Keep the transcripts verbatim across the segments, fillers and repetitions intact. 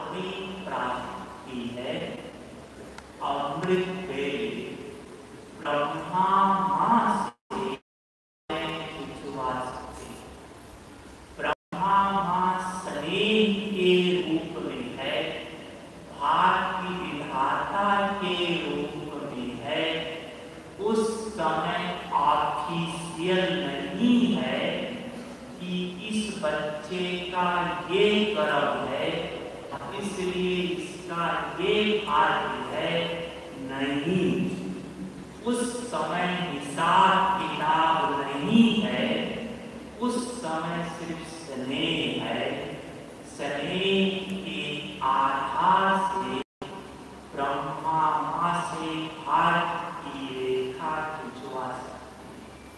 आखिरी प्राप्ति है अमृत वेली। ब्रह्मा मां से छुआ सकते। ब्रह्मा मां स्नेह के रूप में है, भारती विधाता के रूप में है। उस समय ऑफिशियल नहीं है कि इस बच्चे का ये गर्व है, इसलिए इसका ये भाग्य है, नहीं। उस समय हिसाब किताब नहीं है, उस समय सिर्फ स्नेह है। स्नेह के आधार से ब्रह्मा मां से भाग्य की रेखा खिंचवा सकती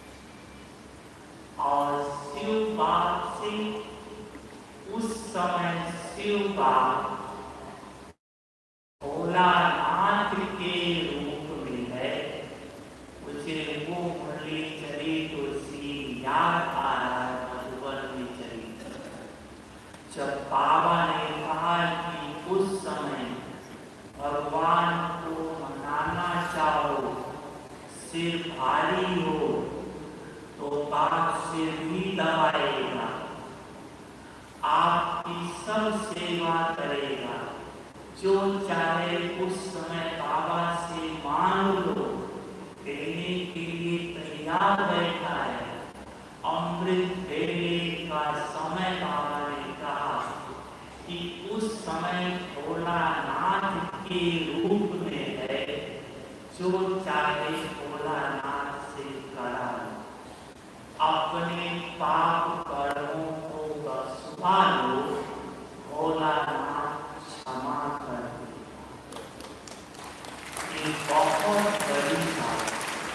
और शिव बाप से उस समय शिव बाप भोलानाथ के रूप में है। मुझे वो मुरली चली तो सी याद आ रहा है, मधुबन चरित्र, जब बाबा ने कहा कि उस समय भगवान को मनाना चाहो, सिर भारी हो तो बाप सिर भी दबाएगा, आपकी सब सेवा करेगा, जो चाहे उस समय बाबा से मांग लो, देने के लिए तैयार बैठा है। अमृत वेले का समय बाबा ने कहा कि उस समय भोलानाथ के रूप में है, जो चाहे भोलानाथ से करा लो। अपने पाप कर्मों को बख्शवा लो, भोलानाथ क्षमा कर दे। ये बहुत बड़ी बात,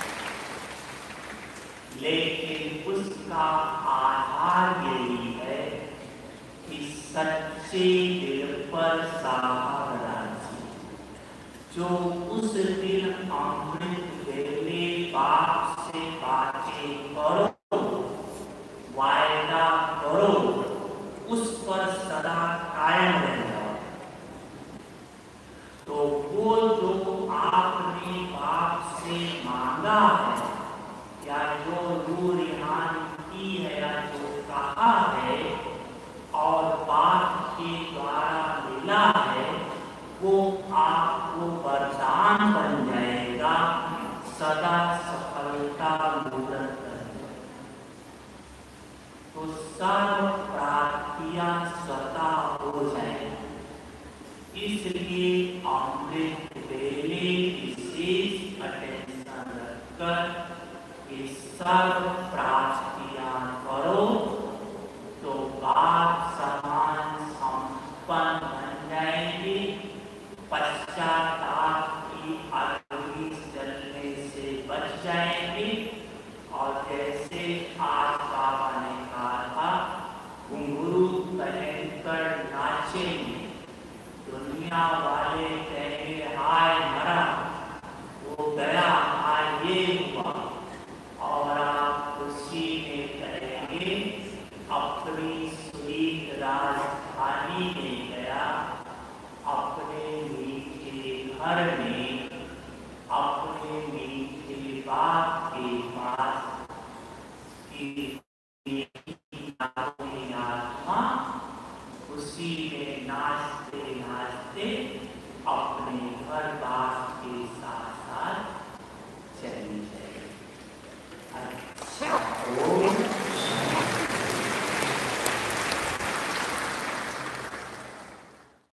लेकिन उसका आधार यही है कि सच्चे दिल पर साहब राजी, जो उस दिन अमृत वेले बाप से बातें करो, वायदा करो, उस पर सदा कायम रह जाओ। तो वो जो आपने बाप से मांगा है, या जो रूह रिहान की है, या जो कहा है और बाप के द्वारा मिला है, वो आपको वरदान बन जाएगा, सदा सफलता मूर्त है। तो सर्व प्राप्तियां स्वतः हो जाए, इसलिए अमृत वेले विशेष अटेंशन रखकर ये सर्व प्राप्तियां करो, तो बाप समान संपन्न बन जाएंगे। पश्चाताप की अग्नि जलने से बच जाएंगे। और जैसे आज बाबा ने कहा था, घुंघरू पहनकर नाचेंगे, दुनिया वाले कहेंगे हाय मरा, वो गया, हाय ये हुआ, और आप खुशी में कहेंगे अपनी स्वीट राजधानी में गया, अपने मीठे घर में, अपने मीठे बाप के पास की आत्मा खुशी में नाचते नाचते